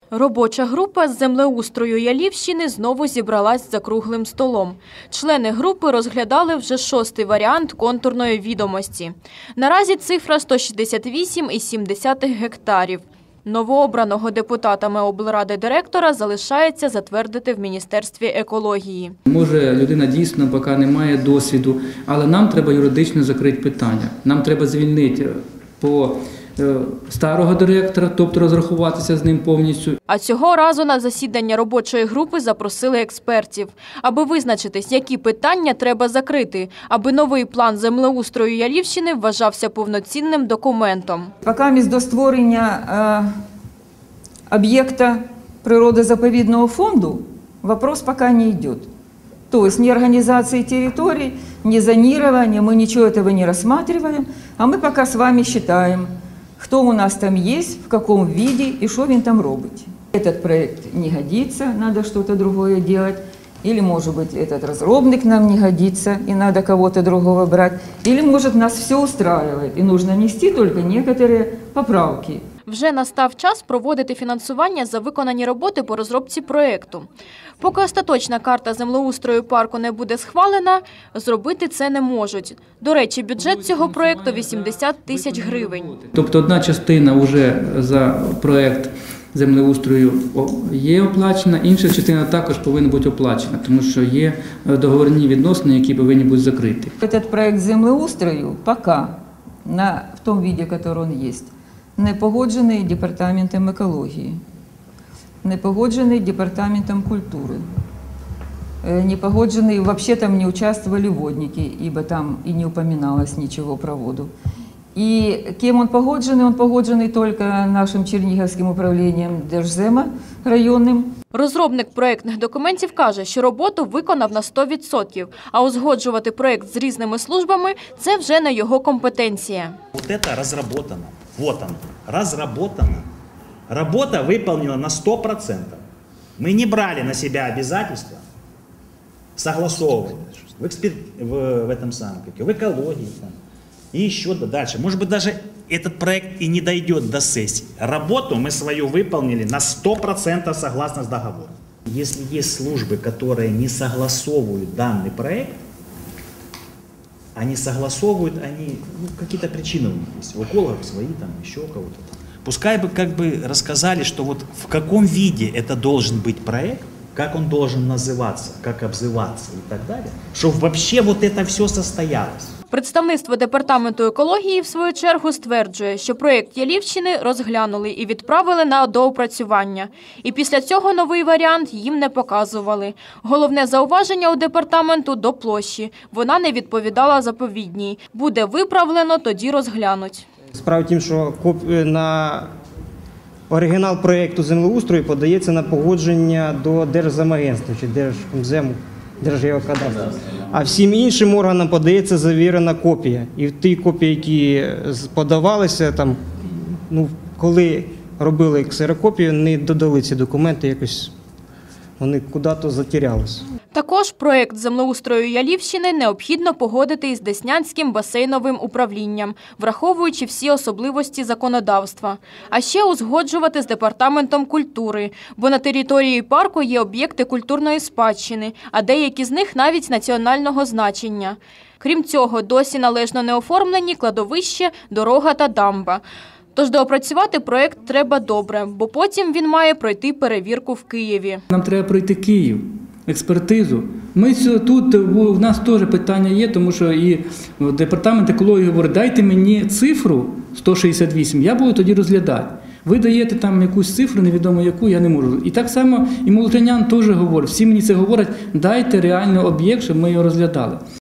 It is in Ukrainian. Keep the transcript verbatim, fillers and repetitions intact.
Робоча група з землеустрою Ялівщини знову зібралась за круглим столом. Члени групи розглядали вже шостий варіант контурної відомості. Наразі цифра сто шістдесят вісім цілих сім десятих гектарів. Новообраного депутатами облради директора залишається затвердити в Міністерстві екології. Може, людина дійсно поки не має досвіду, але нам треба юридично закрити питання. Нам треба звільнити по старого директора, тобто розрахуватися з ним повністю. А цього разу на засідання робочої групи запросили експертів, аби визначитись, які питання треба закрити, аби новий план землеустрою Ялівщини вважався повноцінним документом. Поки до створення об'єкта природозаповідного фонду вопрос пока не йде. То есть ни организации территорий, ни зонирования, мы ничего этого не рассматриваем, а мы пока с вами считаем, кто у нас там есть, в каком виде и что он там робить. Этот проект не годится, надо что-то другое делать. Или, может быть, этот разробник нам не годится, и надо кого-то другого брать. Или, может, нас все устраивает, и нужно внести только некоторые поправки. Вже настав час проводити фінансування за виконані роботи по розробці проєкту. Поки остаточна карта землеустрою парку не буде схвалена, зробити це не можуть. До речі, бюджет цього проєкту – вісімдесят тисяч гривень. Тобто одна частина вже за проєкт землеустрою є оплачена, інша частина також повинна бути оплачена, тому що є договірні відносини, які повинні бути закриті. Цей проєкт землеустрою поки, на, в тому виді, який він є, не погоджений департаментом екології, не погоджений департаментом культури, не погоджений, взагалі там не участвовали водники, ибо там і не упоминалось нічого про воду. І ким він погоджений? Він погоджений тільки нашим Чернігівським управлінням Держзема районним. Розробник проєктних документів каже, що роботу виконав на сто відсотків, а узгоджувати проєкт з різними службами – це вже не його компетенція. Вот это разработано. Вот оно, разработано. Работа выполнена на сто процентов. Мы не брали на себя обязательства согласовывать в, экспер... в, в этом самом, в экологии там, и еще дальше. Может быть, даже этот проект и не дойдет до сессии. Работу мы свою выполнили на сто процентов согласно с договором. Если есть службы, которые не согласовывают данный проект, они согласовывают, они, ну, какие-то причины у них есть. У экологов свои, там, еще у кого-то там. Пускай бы как бы рассказали, что вот в каком виде это должен быть проект, как он должен называться, как обзываться и так далее, чтобы вообще вот это все состоялось. Представництво Департаменту екології, в свою чергу, стверджує, що проєкт Ялівщини розглянули і відправили на доопрацювання. І після цього новий варіант їм не показували. Головне зауваження у департаменту – до площі. Вона не відповідала заповідній. Буде виправлено, тоді розглянуть. Справа в тім, що на оригінал проєкту землеустрою подається на погодження до Держземагентства чи Держкомзему, Держгеокадастру. А всім іншим органам подається завірена копія. І в ті копії, які подавалися, там, ну, коли робили ксерокопію, не додали ці документи, якось вони куди-то затерялися. Також проєкт землеустрою Ялівщини необхідно погодити із Деснянським басейновим управлінням, враховуючи всі особливості законодавства. А ще узгоджувати з Департаментом культури, бо на території парку є об'єкти культурної спадщини, а деякі з них навіть національного значення. Крім цього, досі належно не оформлені кладовище, дорога та дамба. Тож доопрацювати проєкт треба добре, бо потім він має пройти перевірку в Києві. Нам треба пройти Київ, експертизу. Ми тут, в нас теж питання є, тому що і департамент екології говорить, дайте мені цифру сто шістдесят вісім, я буду тоді розглядати. Ви даєте там якусь цифру, невідомо яку, я не можу. І так само і Молотинян теж говорить, всі мені це говорять, дайте реальний об'єкт, щоб ми його розглядали.